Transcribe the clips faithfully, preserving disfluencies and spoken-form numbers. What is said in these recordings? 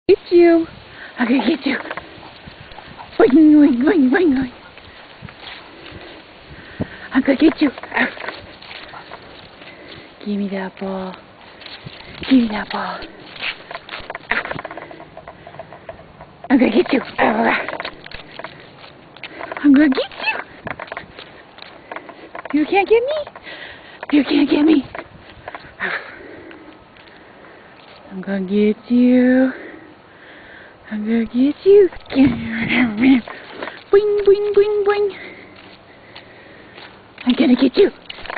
Get you. I'm gonna get you. Boing, boing, boing, boing, boing. I'm gonna get you. Give me that ball. Give me that ball. I'm gonna get you. I'm gonna get you. You can't get me. You can't get me. I'm gonna get you. I'm gonna get you. Boing, boing, boing, boing. I'm gonna get you.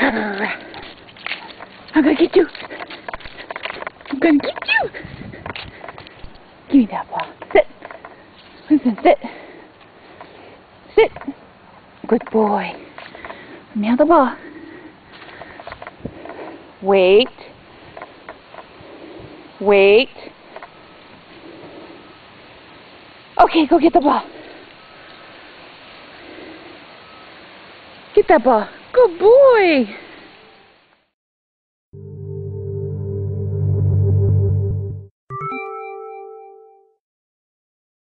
I'm gonna get you. I'm gonna get you. Give me that ball. Sit. Listen, sit. Sit. Good boy. Let me have the ball. Wait. Wait. Okay, go get the ball. Get that ball. Good boy.